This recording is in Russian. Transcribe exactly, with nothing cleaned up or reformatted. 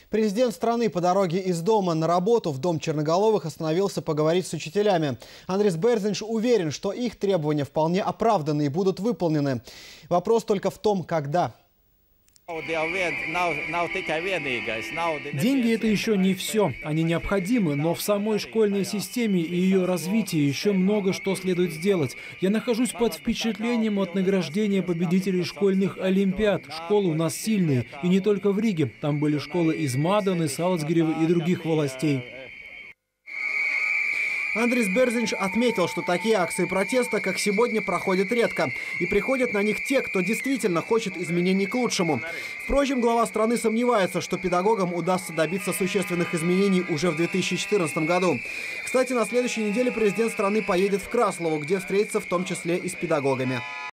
Президент страны по дороге из дома на работу в дом Черноголовых остановился поговорить с учителями. Андрис Берзинш уверен, что их требования вполне оправданы и будут выполнены. Вопрос только в том, когда. Деньги – это еще не все. Они необходимы, но в самой школьной системе и ее развитии еще много что следует сделать. Я нахожусь под впечатлением от награждения победителей школьных олимпиад. Школы у нас сильные, и не только в Риге. Там были школы из Маданы, Салцгирева и других властей. Андрис Берзинш отметил, что такие акции протеста, как сегодня, проходят редко. И приходят на них те, кто действительно хочет изменений к лучшему. Впрочем, глава страны сомневается, что педагогам удастся добиться существенных изменений уже в две тысячи четырнадцатом году. Кстати, на следующей неделе президент страны поедет в Краслову, где встретится в том числе и с педагогами.